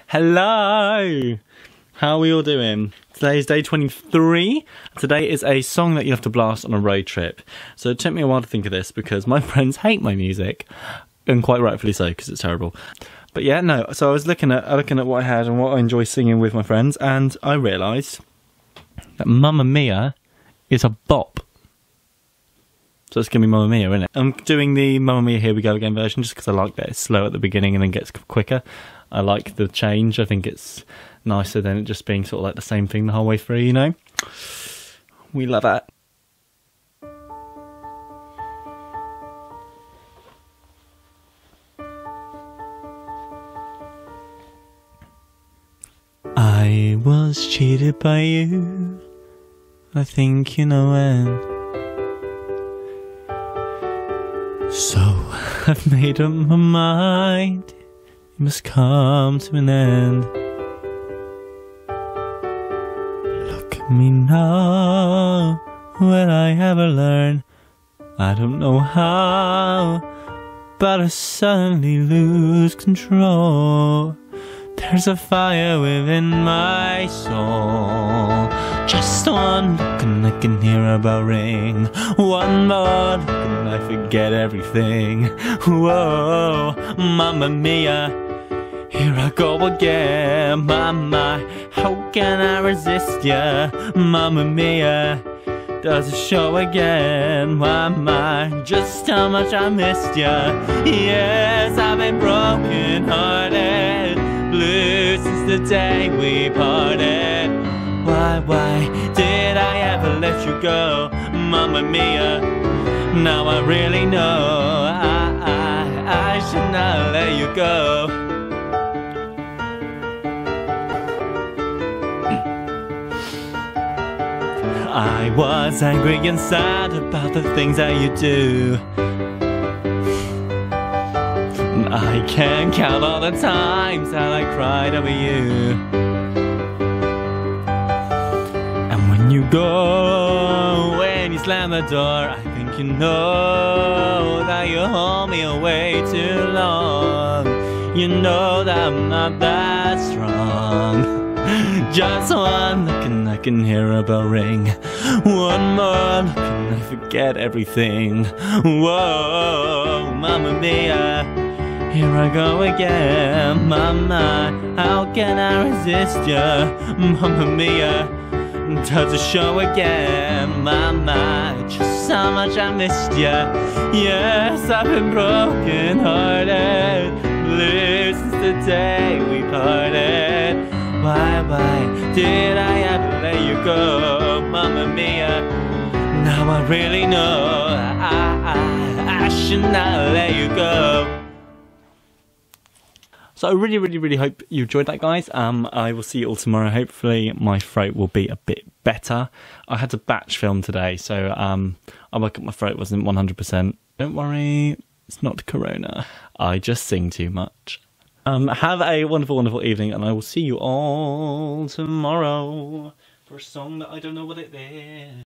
Hello! How are we all doing? Today is day 23. Today is a song that you have to blast on a road trip. So it took me a while to think of this because my friends hate my music, and quite rightfully so because it's terrible. But yeah, no, so I was looking at what I had and what I enjoy singing with my friends, and I realised that Mamma Mia is a bop. So it's going to be Mamma Mia, isn't it? I'm doing the Mamma Mia Here We Go Again version just because I like that it's slow at the beginning and then gets quicker. I like the change. I think it's nicer than it just being sort of like the same thing the whole way through, you know? We love that. I was cheated by you, I think you know when. So I've made up my mind, it must come to an end. Look at me now, will I ever learn? I don't know how, but I suddenly lose control. There's a fire within my soul. Just one look and I can hear a bell ring. One more look and I forget everything. Whoa, Mamma Mia, here I go again. Mama, how can I resist ya? Mamma Mia, does it show again? Mama, just how much I missed ya. Yes, I've been broken hearted, blue since the day we parted. Why did I ever let you go? Mamma Mia, now I really know I should not let you go. I was angry and sad about the things that you do. I can't count all the times that I cried over you. And when you go, when you slam the door, I think you know that you hold me away too long. You know that I'm not that strong. Just one look and I can hear a bell ring. One more look and I forget everything. Whoa, Mamma Mia, here I go again. Mama, how can I resist ya? Mamma Mia, does it show again? Mama, just how much I missed ya. Yes, I've been broken hearted, blue since the day we parted. Why did I ever let you go? Mamma Mia, now I really know I should not let you go. So I really hope you enjoyed that, guys. I will see you all tomorrow. Hopefully my throat will be a bit better. I had to batch film today, so I woke up, my throat wasn't 100%. Don't worry, it's not corona. I just sing too much. Have a wonderful evening, and I will see you all tomorrow for a song that I don't know what it is.